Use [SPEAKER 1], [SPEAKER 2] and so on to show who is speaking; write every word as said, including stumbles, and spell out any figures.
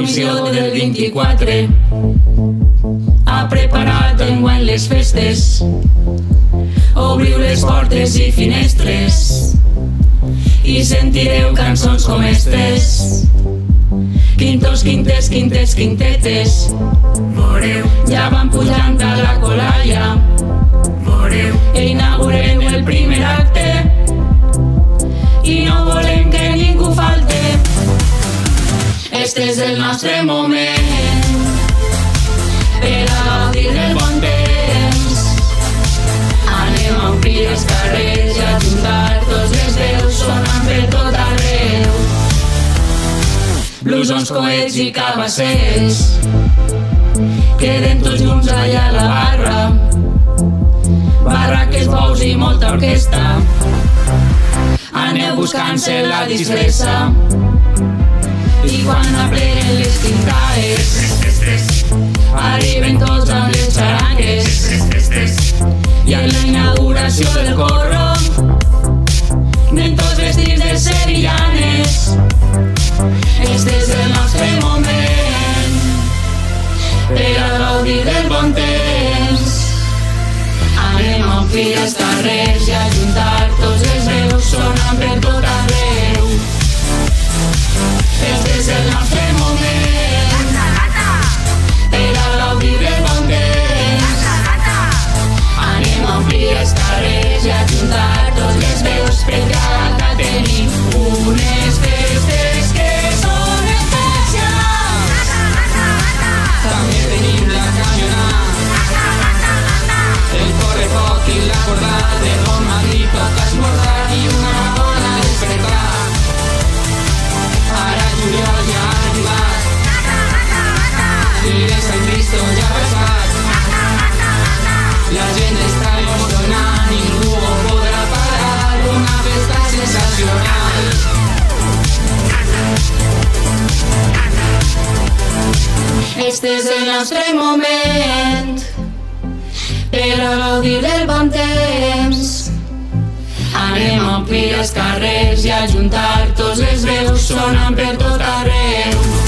[SPEAKER 1] comissió del vint-i-quatre ha preparat enguany les festes. Obriu les portes i finestres i sentireu cançons com estes. Quintos, quintes, quintets, quintetes. Veureu, ja van pujant a la colalla. Veureu, inaugurem el primer acte i no volem que ningú falte. Este és el nostre moment per a gaudir del bon temps. Anem a omplir els carrers i a juntar tots les veus sonant per tot arreu. Blusons, coets i cabassers, queden tots junts allà a la barra. Barraques, bous i molta orquestra. Aneu buscant-se la disfressa i quan apleguen les quintaes arriben tots amb les xarangues i en la inauguració del corro anem tots vestits de sevillanes. Este és el nostre moment per a gaudir del bon temps. Anem a omplir els carrers i a juntar tots les veus sonant per tot arreu. Este és el nostre moment per a gaudir del bon temps. Anem a omplir els carrers i a juntar tots les veus perquè ara tenim unes festes que són especials. També tenim la camiona, el correfoc i la corda de bon Madrid, tot esmorzar i una bona despertar. Ara juliol ja ha arribat i el Sant Cristo ja ha passat. La gent està emocionant, ningú ho podrà parar, una festa sensacional. Este és el nostre moment per a gaudir del bon temps. Anem a omplir els carrers i a juntar tots les veus sonant per tot arreu.